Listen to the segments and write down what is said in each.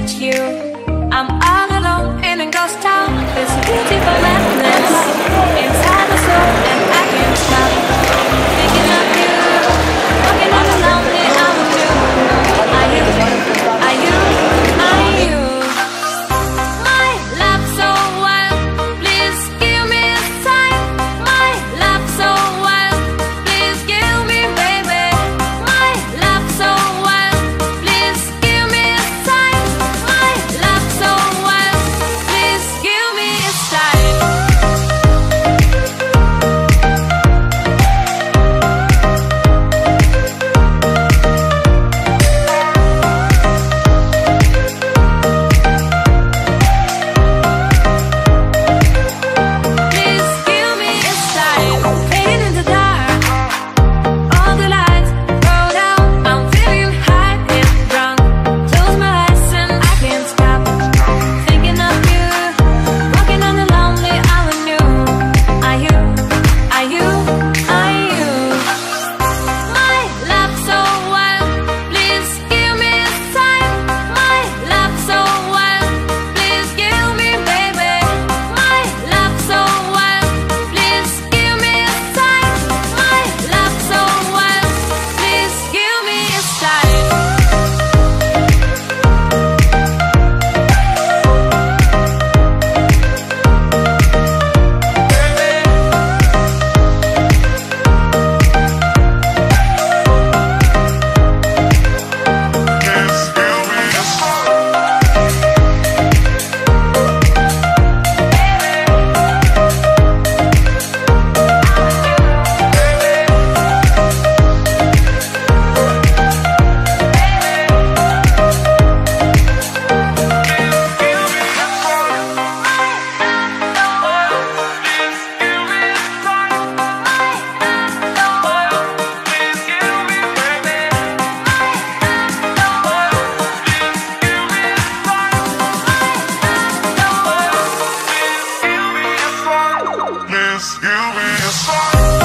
you. I'm all alone in a ghost town. There's a beautiful madness inside my soul, and I can't stop thinking of you. Walking on the lonely avenue. Are you? Are you? Are you? My love so wild, please give me a sign. My love so wild, please give me, baby. My love so wild, please give me a sign. My love so wild, please give me a sign. Please give me a sign. Fading in the dark, all the lights go down. I'm feeling high and drunk. Close my eyes and I can't stop thinking of you. Walking on the lonely avenue. Are you? Are you? Are you? My love so wild, please give me a sign. My love so wild, please give me, baby. My love so wild, please give me a sign. My love so wild, please give me a sign. Please give me a sign.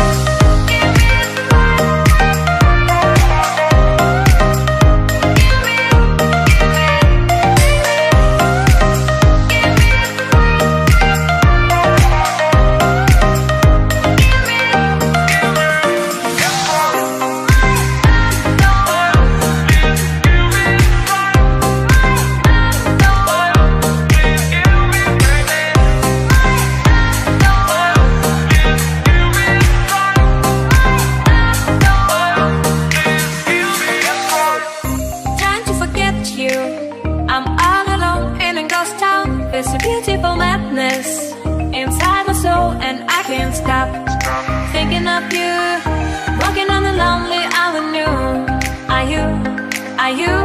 Trying to forget you. I'm all alone in a ghost town. There's a beautiful madness inside my soul, and I can't stop thinking of you. Walking on the lonely avenue. Are you? Are you?